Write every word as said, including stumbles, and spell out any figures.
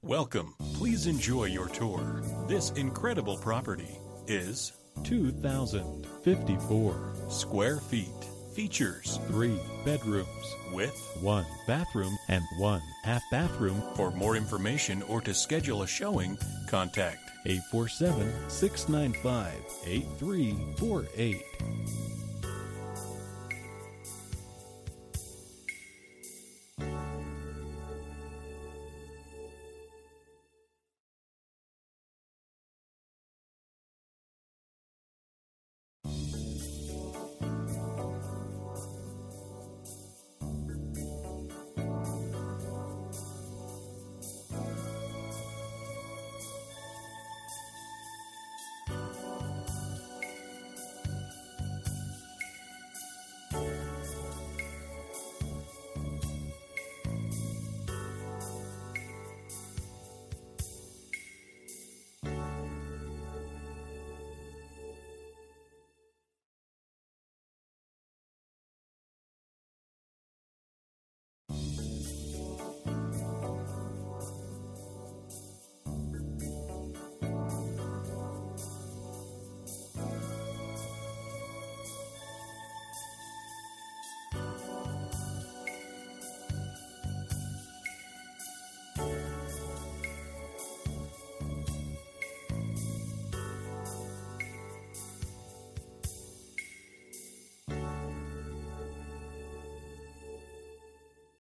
Welcome. Please enjoy your tour. This incredible property is two thousand fifty-four square feet. Features three bedrooms with one bathroom and one half bathroom. For more information or to schedule a showing, contact eight four seven, six nine five, eight three four eight.